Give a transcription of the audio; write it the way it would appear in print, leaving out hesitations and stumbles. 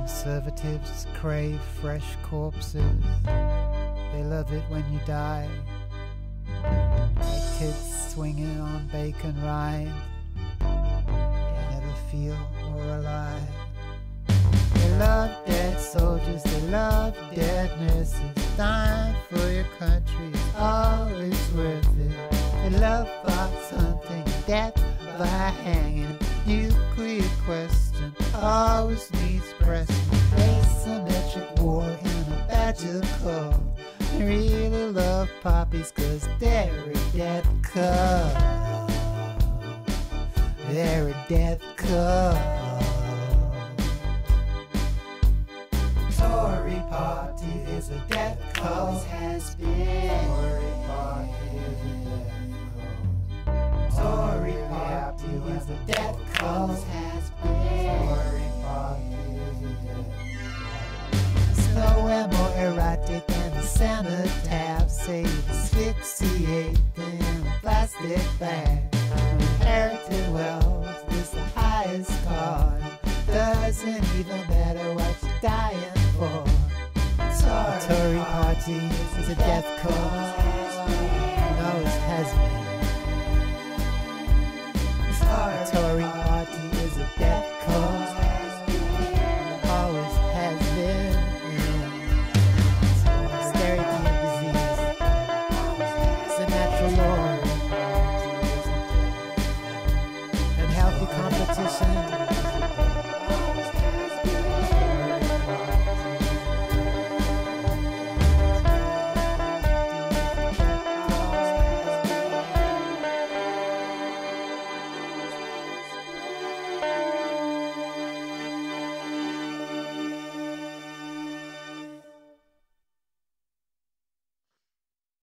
Conservatives crave fresh corpses. They love it when you die, like tits swinging on bacon rind. They never feel more alive. They love dead soldiers, they love dead nurses. Dying for your country is always worth it. They love fox hunting, death by hanging. Nuclear question always needs pressing. Asymmetric war in a badge of cull. They really love poppies cause they're a death cull. They're a death cull. Tory Party is a death cull. Always has been. Tory Party is a death cull. Tory Party is a death cull. Always has been. Tory Party is a death cull. It's nowhere more erotic than the Cenotaph. Say asphyxiating in a plastic bag. Inherited wealth is the highest card. Doesn't even matter what you're dying for. Tory Party is a death cult. Always has been. Tory